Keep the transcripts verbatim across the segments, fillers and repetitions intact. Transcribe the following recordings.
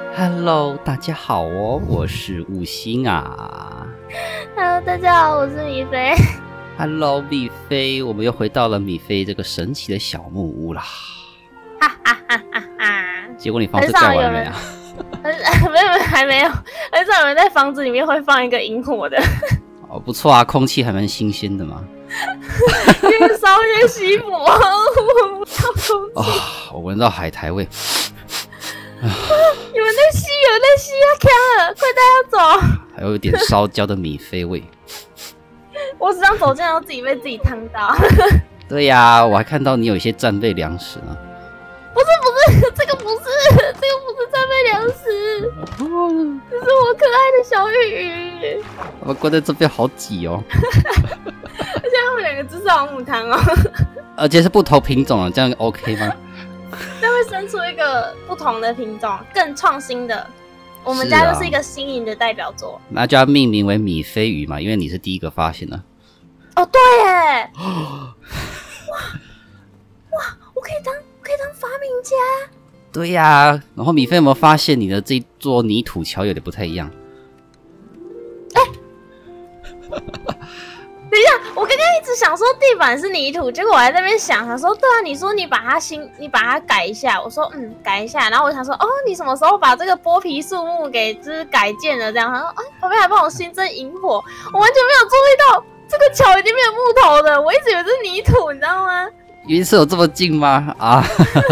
Hello， 大家好哦，我是悟星啊。 Hello， 大家好，我是米菲。 Hello， 米菲，我们又回到了米菲这个神奇的小木屋啦。 哈哈哈哈哈！ 结果你房子盖完了没啊？ 没有没有，还没有。很少有人在房子里面会放一个萤火的。 哦，不错啊，空气还蛮新鲜的嘛。 越烧越稀薄，我闻不到空气。 哦，我闻到海苔味。 有人在吸，有人在吸，要开了，快带他走！ 还有一点烧焦的米菲味。 我只想走进来，自己被自己烫到。 对呀、啊，我还看到你有一些战备粮食呢。 不是不是，这个不是，这个不是战备粮食，这是我可爱的小鱼鱼。 我关在这边好挤哦。 而且他们两个只是好母汤哦。 而且是不同品种啊，这样 OK 吗？ 这会生出一个不同的品种，更创新的。我们家就是一个新颖的代表作。啊、 那就要命名为米菲鱼嘛，因为你是第一个发现的。 哦，对耶！哇哇，我可以当我可以当发明家。 对呀、啊，然后米菲有没有发现你的这座泥土桥有点不太一样？ 哎、欸，等一下，我刚刚一直想说地板是泥土，结果我还在那边想，想说对啊，你说你把它新，你把它改一下，我说嗯改一下，然后我想说哦，你什么时候把这个剥皮树木给就是改建了这样？他说哎，旁边还帮我新增萤火，我完全没有注意到这个桥已经没有木头的，我一直以为是泥土，你知道吗？ 云是有这么近吗？啊，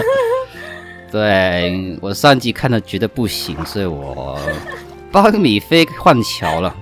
对我上集看的觉得不行，所以我帮米菲换桥了。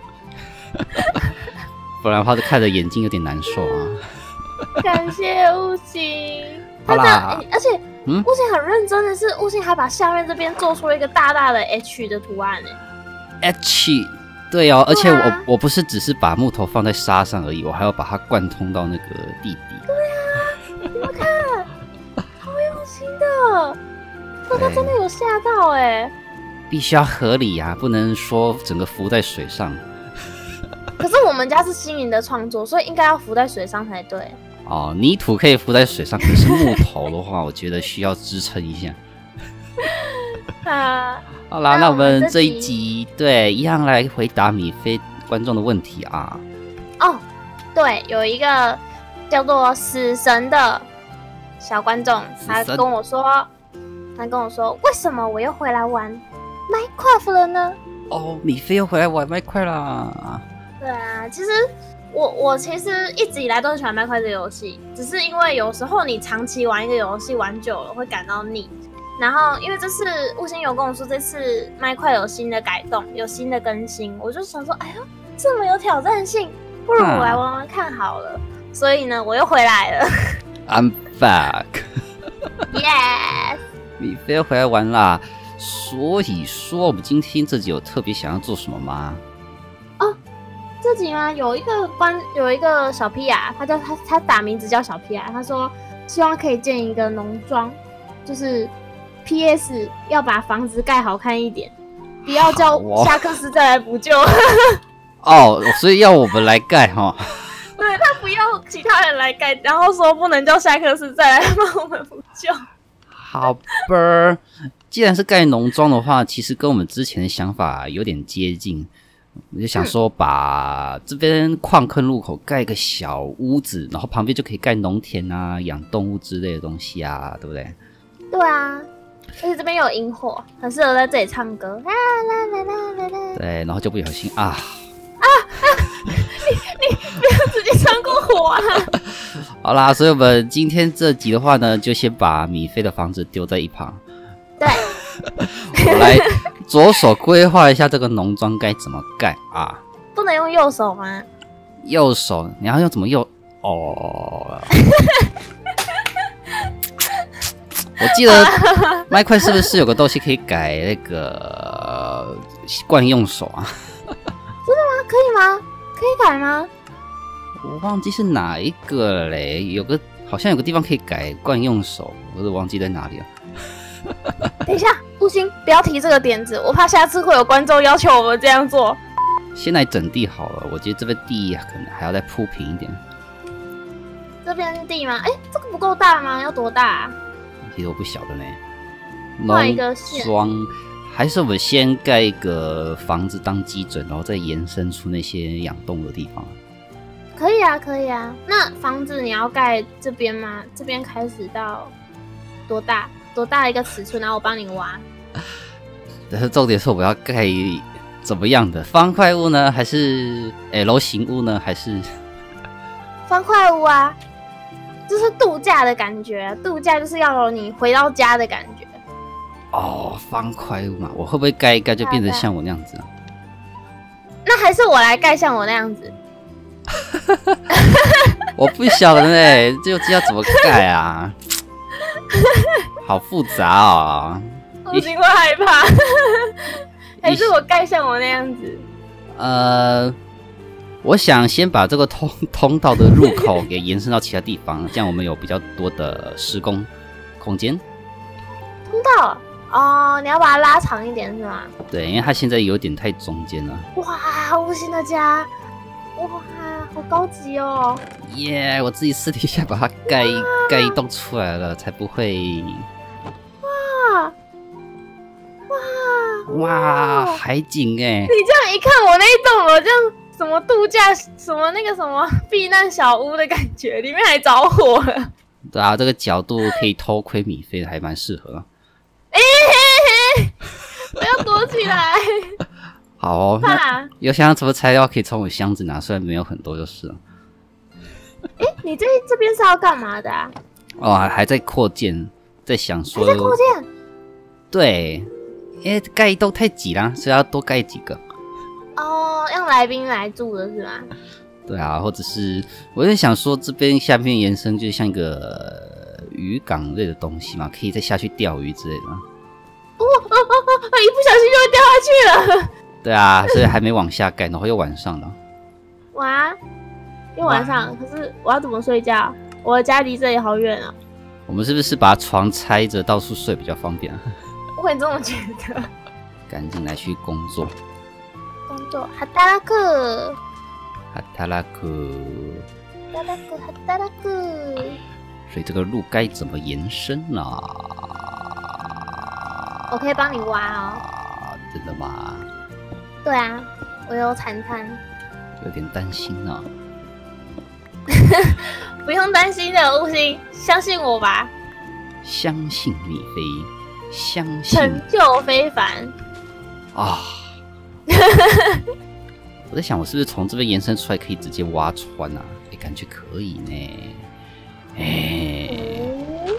不然的话，看着眼睛有点难受啊。 感谢悟星， 好啦， 而且嗯，悟星很认真的是，悟星还把下面这边做出了一个大大的 H 的图案呢。 H， 对哦，而且我、啊、我不是只是把木头放在沙上而已，我还要把它贯通到那个地底。 对啊，你们看，好用心的，大家真的有吓到哎。 必须要合理啊，不能说整个浮在水上。 可是我们家是新颖的创作，所以应该要浮在水上才对。 哦，泥土可以浮在水上，可是木头的话，我觉得需要支撑一下。 啊， 好啦，那我们这一集对一样来回答米菲观众的问题啊。 哦，对，有一个叫做死神的小观众，他跟我说，他跟我说，为什么我又回来玩 Minecraft 了呢？ 哦，米菲又回来玩 Minecraft 啦。 对啊，其实我我其实一直以来都很喜欢麦块这个游戏，只是因为有时候你长期玩一个游戏玩久了会感到腻。然后因为这次悟星有跟我说这次麦块有新的改动，有新的更新，我就想说，哎呦，这么有挑战性，不如我来玩玩看好了。嗯、所以呢，我又回来了。 I'm back. Yes. 米菲又回来玩啦。所以说，我们今天这集有特别想要做什么吗？ 哦。这集吗？有一个关有一个小屁啊，他叫他他打名字叫小屁啊，他说希望可以建一个农庄，就是 P S 要把房子盖好看一点，不要叫夏克斯再来补救。 哦，所以要我们来盖哈。 对，他不要其他人来盖，然后说不能叫夏克斯再来帮我们补救。 好吧，既然是盖农庄的话，其实跟我们之前的想法有点接近。我就想说，把这边矿坑入口盖一个小屋子，然后旁边就可以盖农田啊、养动物之类的东西啊，对不对？ 对啊，而且这边有萤火，很适合在这里唱歌。啦啦啦啦啦啦。 对，然后就不小心啊啊啊！你你不要直接穿过火啊！ 好啦，所以我们今天这集的话呢，就先把米菲的房子丢在一旁。 对。 我来左手规划一下这个农庄该怎么盖啊？ 不能用右手吗？ 右手，你要用怎么右？哦，我记得麦块是不是有个东西可以改那个惯用手啊？ 真的吗？可以吗？可以改吗？ 我忘记是哪一个了嘞，有个好像有个地方可以改惯用手，我都忘记在哪里了。 等一下，悟星，不要提这个点子，我怕下次会有观众要求我们这样做。 先来整地好了，我觉得这边地可能还要再铺平一点。 这边地吗？哎，这个不够大吗？要多大啊？ 其实我不晓得呢。 换一个线。 农庄还是我们先盖一个房子当基准，然后再延伸出那些养动物的地方。 可以啊，可以啊。那房子你要盖这边吗？这边开始到多大？多大的一个尺寸？然后我帮你挖。 但是重点是我们要盖怎么样的方块屋呢？还是 L 型屋呢？还是方块屋啊？就是度假的感觉，度假就是要有你回到家的感觉。 哦，方块屋嘛，我会不会盖一盖就变成像我那样子啊？ 那还是我来盖像我那样子。 我不晓得哎、欸，这要怎么盖啊？好复杂哦。 我心会害怕。还是我盖像我那样子？ 呃，我想先把这个通通道的入口给延伸到其他地方，这样我们有比较多的施工空间。 通道哦，你要把它拉长一点是吗？ 对，因为它现在有点太中间了。 哇，无形的家，哇，好高级哦！ 耶、yeah, 我自己私底下把它盖盖一栋出来了，才不会。 哇哇哇，海景哎！ 你这样一看，我那一栋楼这样什么度假什么那个什么避难小屋的感觉，里面还着火了。 对啊，这个角度可以偷窥米菲的，还蛮适合。 哎、欸，嘿嘿，我要躲起来。 好哦，那有想要什么材料可以从我箱子拿，虽然没有很多就是了。 哎、欸，你这这边是要干嘛的啊？ 哦，还在扩建，在想说。 还在扩建？ 对，因为盖一栋太挤啦，所以要多盖几个。 哦，让来宾来住的是吗？ 对啊，或者是我在想说，这边下面延伸就像一个渔港类的东西嘛，可以再下去钓鱼之类的。 哦哦哦哦！一不小心就会掉下去了。 对啊，所以还没往下盖，然后又晚上了。 哇，又晚上，可是我要怎么睡觉？我的家离这里好远啊。 我们是不是把床拆着到处睡比较方便啊？ 我也这么觉得。 赶紧来去工作。 工作，哈达拉克。 哈达拉克。 哈达拉克，哈达拉克。 所以这个路该怎么延伸呢、啊？ 我可以帮你挖哦。 啊，真的吗？ 对啊，我有铲铲。 有点担心呢、啊。 不用担心的，悟星，相信我吧。 相信米菲，相信成就非凡啊！我在想，我是不是从这边延伸出来可以直接挖穿啊？哎，感觉可以呢。哎、嗯，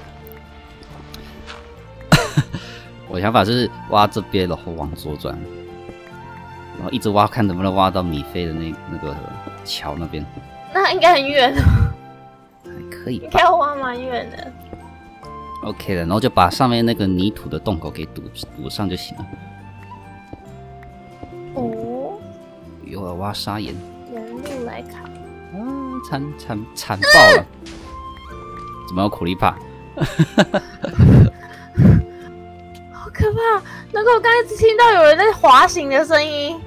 我想法是挖这边，然后往左转，然后一直挖，看能不能挖到米菲的那那个桥那边。 那应该很远哦。 还可以吧， 应该要挖蛮远的。 OK 了，然后就把上面那个泥土的洞口给堵堵上就行了。 哦， 又要挖砂岩， 原路来考。 嗯，惨惨惨爆了！怎么有苦力怕？ 好可怕！难怪我刚才只听到有人在滑行的声音，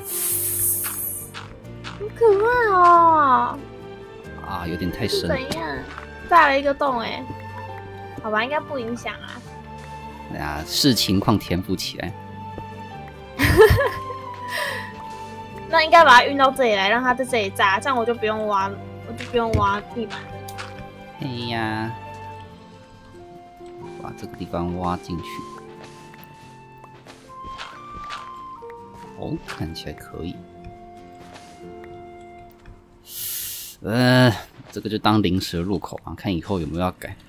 好可怕哦！ 啊，有点太深。 怎样？炸了一个洞哎、欸，好吧，应该不影响啊。 哎呀，视情况填补起来。 那应该把它运到这里来，让它在这里炸，这样我就不用挖，我就不用挖地板。 哎呀，把这个地方挖进去。哦，看起来可以。呃，这个就当临时入口啊，看以后有没有要改。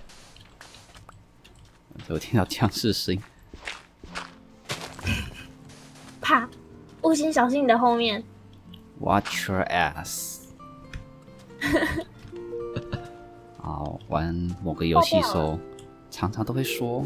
我听到僵尸声音， 怕，悟星小心你的后面。 Watch your ass 。好，玩某个游戏的时候，常常都会说，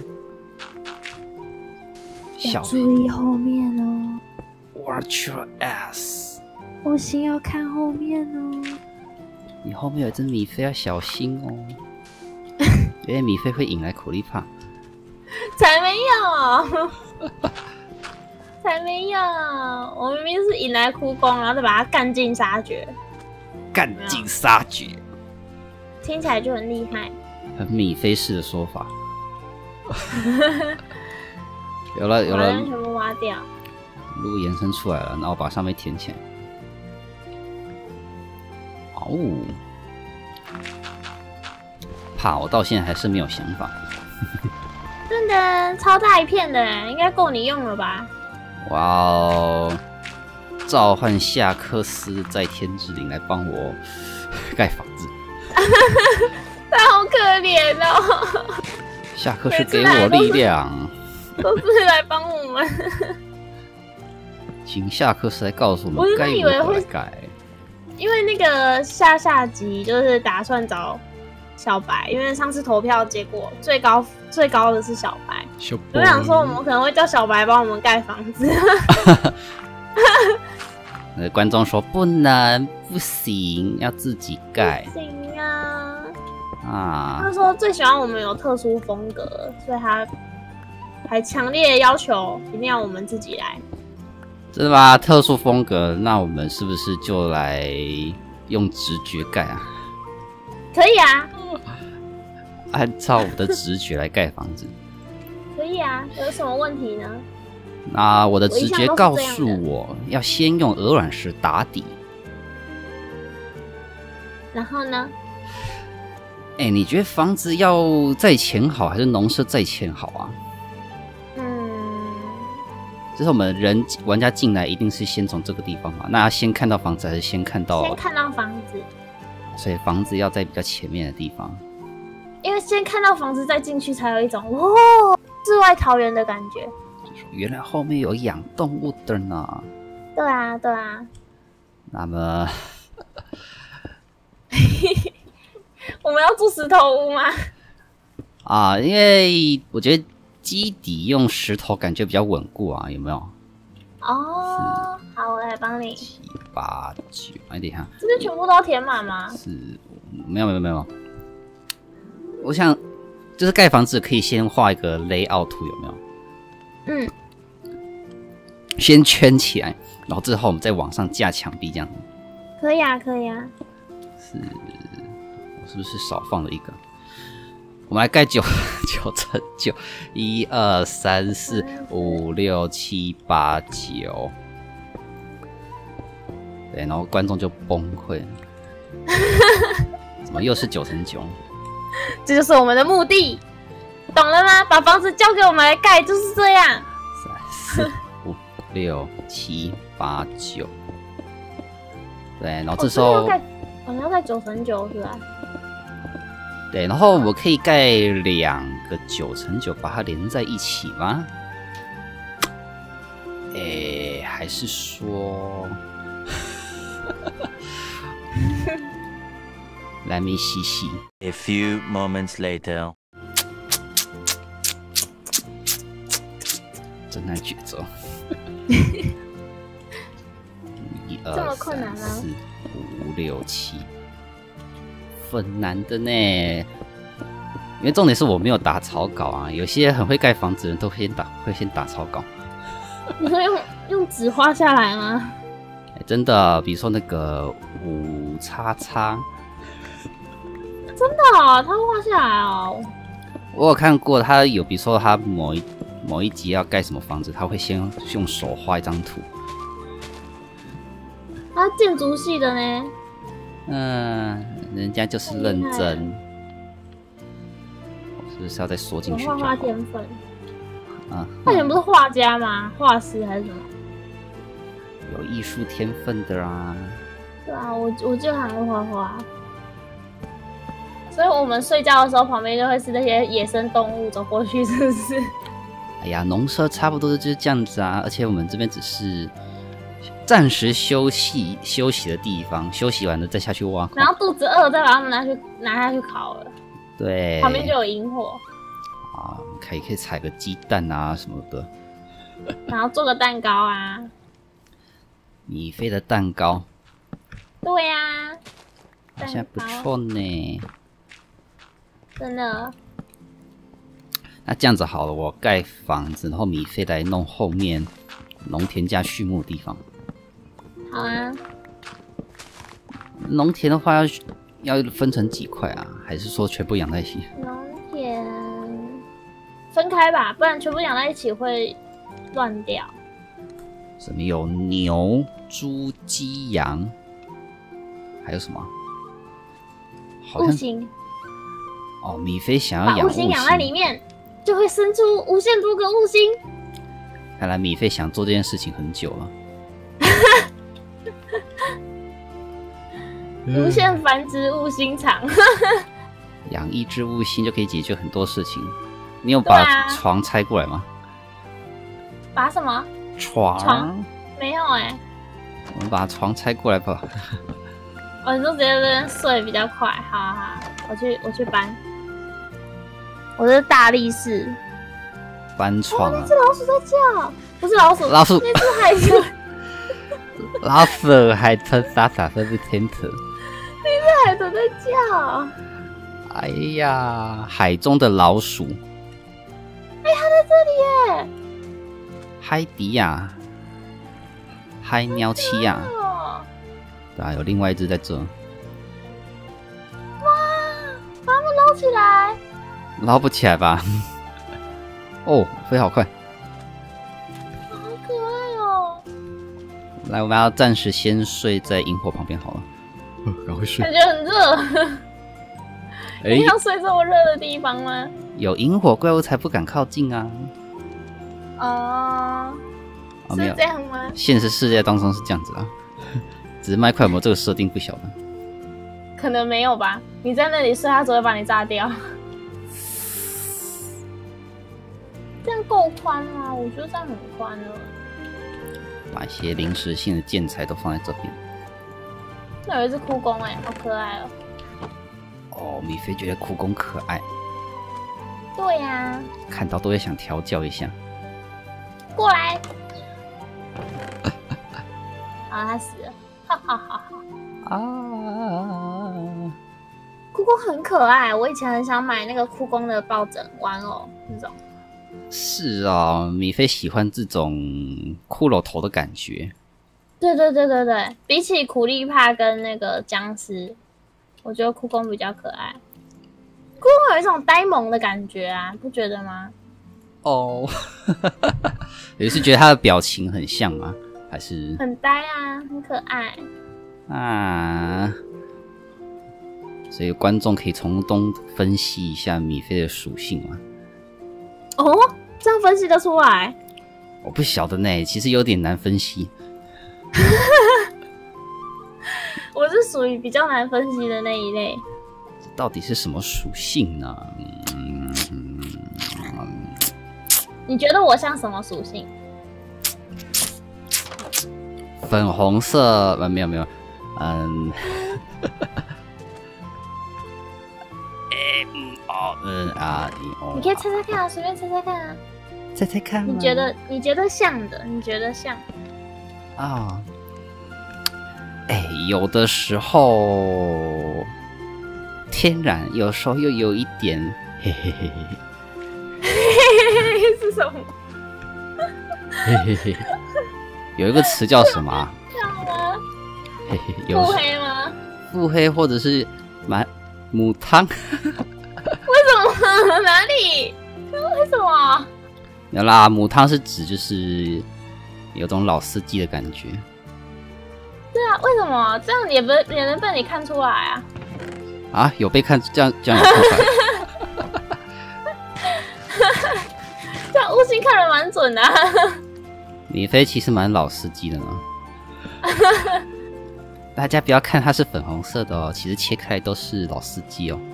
要注意后面哦。 Watch your ass。 悟星要看后面哦。 你后面有一只米菲，要小心哦，因为米菲会引来苦力怕。 才没有，才没有！我明明是引来哭功，然后再把它干尽杀绝。 干尽杀绝， 听起来就很厉害。 很米菲式的说法。 有了有了， 把全部挖掉， 路延伸出来了，然后把上面填起来。哦，怕我到现在还是没有想法。 真的超大一片的，应该够你用了吧？ 哇哦！召唤夏克斯在天之灵来帮我盖房子。 他好可怜哦！ 夏克斯给我力量， 都是来帮我们。 请夏克斯来告诉我们该如何来盖。 因为那个下下集就是打算找小白，因为上次投票结果最高最高的是小白，我想说我们可能会叫小白帮我们盖房子。 那观众说不能不行，要自己盖。 不行啊！ 啊， 他说最喜欢我们有特殊风格，所以他还强烈要求一定要我们自己来。 真的吗？特殊风格，那我们是不是就来用直觉盖啊？ 可以啊， 按照我的直觉来盖房子。 可以啊，有什么问题呢？ 那我的直觉告诉我要先用鹅卵石打底。 然后呢？ 哎、欸，你觉得房子要在前好还是农舍在前好啊？ 嗯， 就是我们人玩家进来一定是先从这个地方嘛？那要先看到房子还是先看到？ 先看到房子。 所以房子要在比较前面的地方。 因为先看到房子再进去，才有一种哇，世外桃源的感觉。 原来后面有养动物的呢。 对啊，对啊。 那么， 我们要住石头屋吗？ 啊，因为我觉得基底用石头感觉比较稳固啊，有没有？ 哦，好，我来帮你。 七八九，哎，等一下， 这边全部都要填满吗？ 四五，没有没有没有。我想，就是盖房子可以先画一个 layout 图，有没有？ 嗯。 先圈起来，然后之后我们再往上架墙壁，这样子。 可以啊，可以啊。 是，我是不是少放了一个？我们来盖九九乘九，一二三四五六七八九。对，然后观众就崩溃了。怎么又是九乘九？ 这就是我们的目的，懂了吗？把房子交给我们来盖，就是这样。 三四五六七八九。对，然后这时候， 我们要盖九乘九是吧？ 对，然后我可以盖两个九乘九，把它连在一起吗？哎，还是说Let me see see. A few moments later. 真难抉择。一二这么困难吗？ 三四五六七，很难的呢。因为重点是我没有打草稿啊，有些很会盖房子的人都会先打，会先打草稿。 你说用用纸画下来吗？ 欸、真的，比如说那个五叉叉。 真的哦，他会画下来哦。 我有看过，他有比如说他某一某一集要盖什么房子，他会先用手画一张图。 他建筑系的呢？ 嗯，人家就是认真。我是不是要再缩进去？ 画画天分。 啊， 他以前不是画家吗？画师还是什么？ 有艺术天分的啊。 对啊，我我就还会画画。所以我们睡觉的时候，旁边就会是那些野生动物走过去，是不是？ 哎呀，农舍差不多就是这样子啊，而且我们这边只是暂时休息休息的地方，休息完了再下去挖矿。 然后肚子饿，再把它们拿去拿下去烤了。 对， 旁边就有萤火啊，可以可以采个鸡蛋啊什么的， 然后做个蛋糕啊， 米菲的蛋糕。 对呀、啊， 好像不错呢。 真的。 那这样子好了，我盖房子，然后米菲来弄后面农田加畜牧的地方。 好啊。 农田的话要要分成几块啊？还是说全部养在一起？ 农田分开吧，不然全部养在一起会乱掉。 什么有牛、猪、鸡、羊，还有什么？好像悟星， 哦，米菲想要把养悟悟星养在里面，就会生出无限多个悟星。 看来米菲想做这件事情很久了。 无限繁殖悟星场。 养一只悟星就可以解决很多事情。你有把啊床拆过来吗？ 把什么？ 床， 床没有哎、欸。 我们把床拆过来吧。 哦，你就直接在这边睡比较快。好好好，我去我去搬。我这是大力士。 搬床啊！ 那只老鼠在叫，不是老鼠， 老鼠， 那只海豚。 老鼠海豚傻傻在这天头。 那只海豚在叫。 哎呀，海中的老鼠。 哎、欸，它在这里耶！ 海迪呀，海鸟七呀。 哦、 对啊，有另外一只在这。 哇，把它们捞起来！ 捞不起来吧？哦，飞好快！ 好可爱哦！ 来，我们要暂时先睡在萤火旁边好了。赶快睡！ 感觉很热。 哎， 你要睡这么热的地方吗？ 有萤火怪物才不敢靠近啊！ 哦， 哦，没有是这样吗？ 现实世界当中是这样子啊，只是麦块有没有这个设定不晓得。 可能没有吧。你在那里睡，它只会把你炸掉。这样够宽吗？我觉得这样很宽了。 把一些临时性的建材都放在这边。 那有一只哭公哎、欸，好可爱哦、 哦，米菲觉得苦工可爱， 对呀、啊， 看到都会想调教一下。 过来。啊，他死了，哈哈哈哈！ 啊， 哭公很可爱，我以前很想买那个哭公的抱枕玩偶那种。 是啊，米菲喜欢这种骷髅头的感觉。 对对对对对，比起苦力怕跟那个僵尸，我觉得哭公比较可爱。哭公有一种呆萌的感觉啊，不觉得吗？ 哦，也是觉得他的表情很像吗？还是很呆啊，很可爱啊？所以观众可以从中分析一下米菲的属性吗？ 哦，这样分析得出来？ 我不晓得呢，其实有点难分析。 我是属于比较难分析的那一类。 到底是什么属性呢？嗯， 你觉得我像什么属性？ 粉红色，呃，没有没有，嗯，哎，嗯，哦，嗯啊，哦， 你可以猜猜看啊，随便猜猜看啊。 猜猜看， 你觉得你觉得像的，你觉得像啊？哎，有的时候天然，有时候又有一点嘿嘿嘿嘿。 嘿嘿嘿嘿是什么？ 嘿嘿嘿，有一个词叫什么、啊？ 像吗？ 嘿嘿，有腹黑吗？ 腹黑或者是满母汤？ 为什么？哪里？为什么？ 有啦，母汤是指就是有种老司机的感觉。 对啊，为什么这样也不也能被你看出来啊？ 啊，有被看这样这样有看出来？ 这样悟性看得蛮准的、啊。 米菲其实蛮老司机的呢。大家不要看它是粉红色的哦，其实切开都是老司机哦。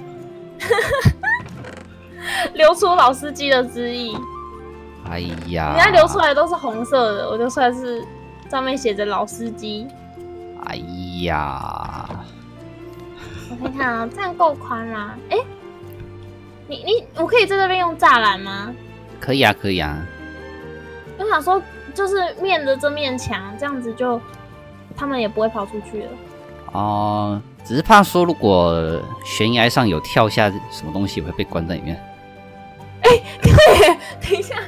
流出老司机的汁液。 哎呀， 人家流出来都是红色的，我流出来是上面写着老司机。 哎呀， 我看看啊，这样够宽吗？哎、欸，你你我可以在这边用栅栏吗？ 可以啊，可以啊。 我想说，就是面的这面墙，这样子就他们也不会跑出去了。 哦，只是怕说如果悬崖上有跳下什么东西，会被关在里面。 哎、欸，对，等一下，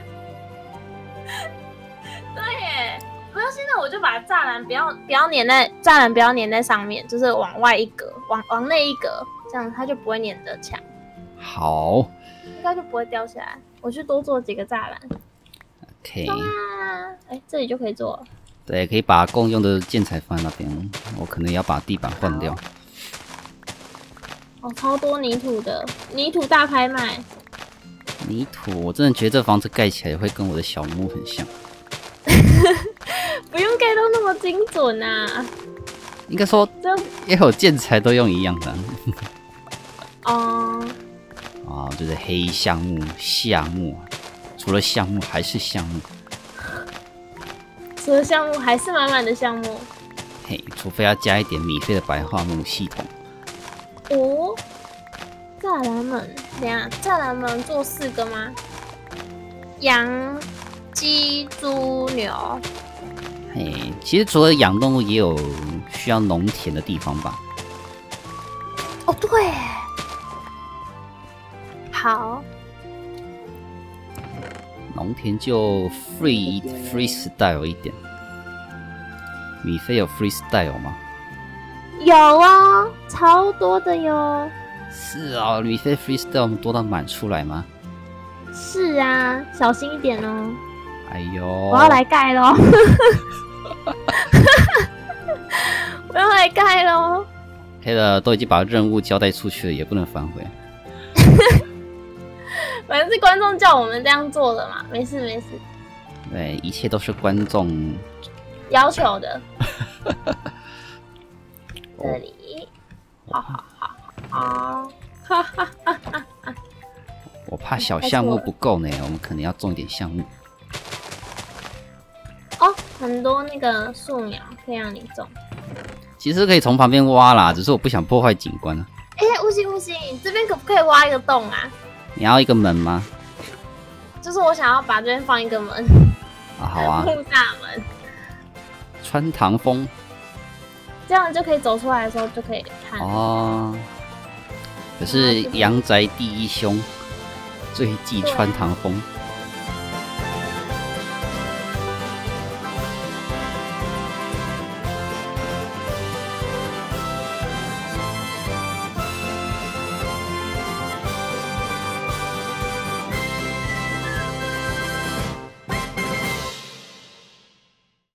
对耶，没关系，那我就把栅栏不要不要粘在栅栏，不要粘在上面，就是往外一格，往往内一格，这样它就不会粘着墙。 好， 应该就不会掉下来。我去多做几个栅栏。 OK， 冲啊！哎，这里就可以做了。 对，可以把共用的建材放在那边。我可能要把地板换掉。 哦，超多泥土的，泥土大拍卖。 泥土，我真的觉得这房子盖起来会跟我的小木很像。 不用盖到那么精准啊。 应该说， 这也有建材都用一样的。 哦。 啊，就是黑橡木、橡木，除了橡木还是橡木。 除了橡木还是满满的橡木。 嘿，除非要加一点米菲的白桦木系统。 哦，栅栏门，等一下，栅栏门做四个吗？羊、鸡、猪、牛。 嘿，其实除了养动物，也有需要农田的地方吧？ 哦，对。好。 农田就 free freestyle 一点。米菲有 freestyle 吗？ 有啊，超多的哟。 是啊，米菲 freestyle 多到满出来吗？ 是啊，小心一点哦。 哎呦， 我要来盖咯。我要来盖咯。 黑的都已经把任务交代出去了，也不能反悔。 反正是观众叫我们这样做的嘛，没事没事。 对，一切都是观众要求的。这里，好好好好，哈哈哈哈哈。 我怕小项目不够呢，我们可能要种一点项目。 哦，很多那个树苗可以让你种。 其实可以从旁边挖啦，只是我不想破坏景观啊。 哎、欸，不行不行，这边可不可以挖一个洞啊？ 你要一个门吗？ 就是我想要把这边放一个门。 啊，好啊。 木大门。 穿堂风。 这样就可以走出来的时候就可以看。 哦。可是阳宅第一凶，最忌穿堂风。